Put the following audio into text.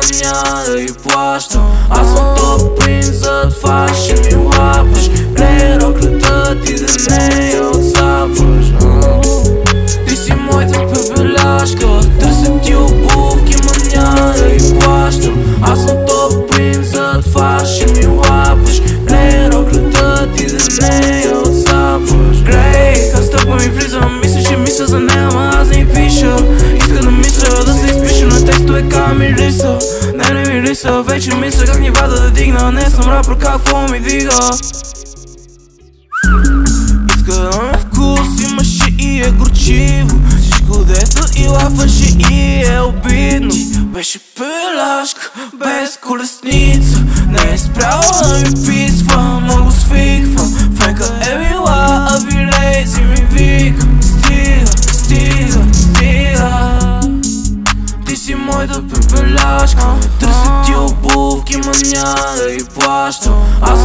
manjare i plašta. A sam to prin za faši mi łapaš. Player okreta ti da ne odsapaš. Ti si moj tip bebelaška, trsem ti obuvki manjare i plašta. A sam to prin za faši mi łapaš. Player okreta ti da ne odsapaš. Grey, kad stopam i frizam, misliš je misao za nema, a zna i piša. Iskreno mislio da se ispišu na tekstove kao mi risao. Ne mi risao, već je mislio kak nije vada da digna. Ne sam rapper kak flow mi diga. Iskreno me vkus, imaš i je горчиво. Всичко дето и лафаше и е обидно. Беше пелашка, без колесница. Не е спряла да ми писва, много свиквам. Фенка е била, а вилейзи ми вика. Стига, стига, стига. Ти си моята пепеляшка. Търся ти обувки, маняра и плащам. Аз